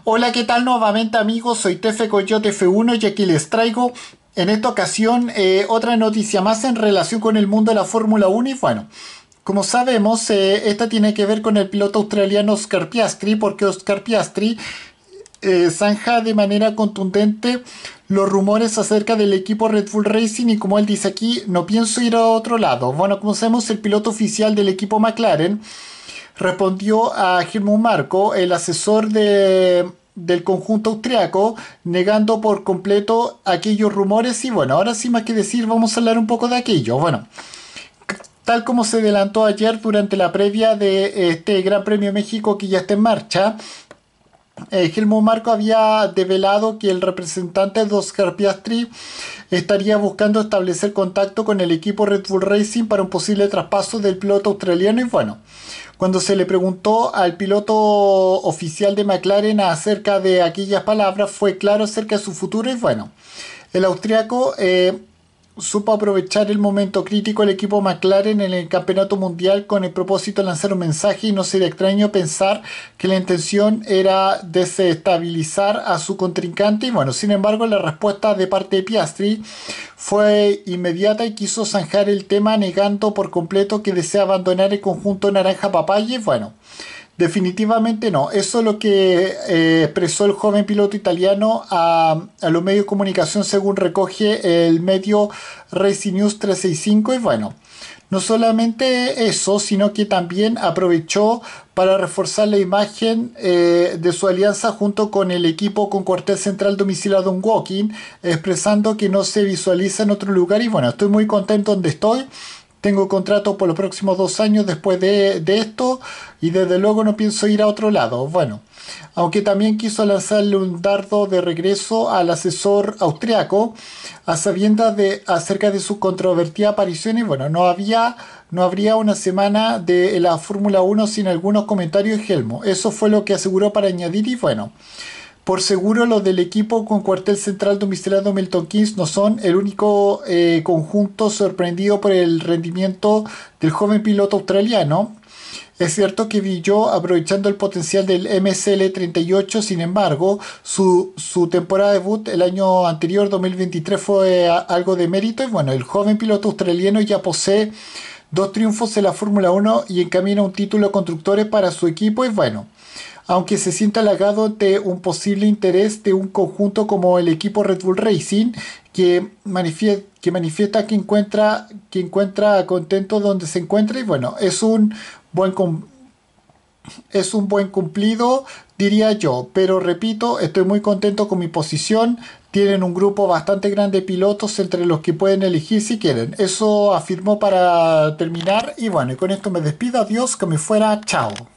Hola, ¿qué tal nuevamente amigos? Soy Tefe Coyote F1 y aquí les traigo en esta ocasión otra noticia más en relación con el mundo de la Fórmula 1 y bueno, como sabemos, esta tiene que ver con el piloto australiano Oscar Piastri porque Oscar Piastri zanja de manera contundente los rumores acerca del equipo Red Bull Racing y como él dice aquí, no pienso ir a otro lado. Bueno, como sabemos, el piloto oficial del equipo McLaren respondió a Helmut Marko, el asesor del conjunto austriaco, negando por completo aquellos rumores. Y bueno, ahora sin más que decir, vamos a hablar un poco de aquello. Bueno, tal como se adelantó ayer durante la previa de este Gran Premio de México que ya está en marcha, Helmut Marko había develado que el representante de Oscar Piastri estaría buscando establecer contacto con el equipo Red Bull Racing para un posible traspaso del piloto australiano y bueno, cuando se le preguntó al piloto oficial de McLaren acerca de aquellas palabras, fue claro acerca de su futuro y bueno, el austriaco supo aprovechar el momento crítico del equipo McLaren en el campeonato mundial con el propósito de lanzar un mensaje y no sería extraño pensar que la intención era desestabilizar a su contrincante y bueno, sin embargo la respuesta de parte de Piastri fue inmediata y quiso zanjar el tema negando por completo que desea abandonar el conjunto naranja papaya y bueno, definitivamente no. Eso es lo que expresó el joven piloto italiano a los medios de comunicación según recoge el medio Racing News 365 y bueno, no solamente eso, sino que también aprovechó para reforzar la imagen de su alianza junto con el equipo con cuartel central domiciliado en Woking, expresando que no se visualiza en otro lugar y bueno, estoy muy contento donde estoy. Tengo contrato por los próximos 2 años después de esto y desde luego no pienso ir a otro lado. Bueno, aunque también quiso lanzarle un dardo de regreso al asesor austriaco a sabiendas acerca de sus controvertidas apariciones. Bueno, no habría una semana de la Fórmula 1 sin algunos comentarios de Helmo. Eso fue lo que aseguró para añadir y bueno. Por seguro, los del equipo con cuartel central domiciliado Milton Keynes no son el único conjunto sorprendido por el rendimiento del joven piloto australiano. Es cierto que brilló aprovechando el potencial del MSL38, sin embargo, su temporada de debut el año anterior, 2023, fue algo de mérito. Y bueno, el joven piloto australiano ya posee 2 triunfos en la Fórmula 1 y encamina un título de constructores para su equipo. Y bueno, aunque se sienta halagado ante un posible interés de un conjunto como el equipo Red Bull Racing, que manifiesta que encuentra contento donde se encuentra y bueno, buen com- es un buen cumplido, diría yo, pero repito, estoy muy contento con mi posición. Tienen un grupo bastante grande de pilotos entre los que pueden elegir si quieren. Eso afirmó para terminar y bueno, y con esto me despido. Adiós, que me fuera, chao.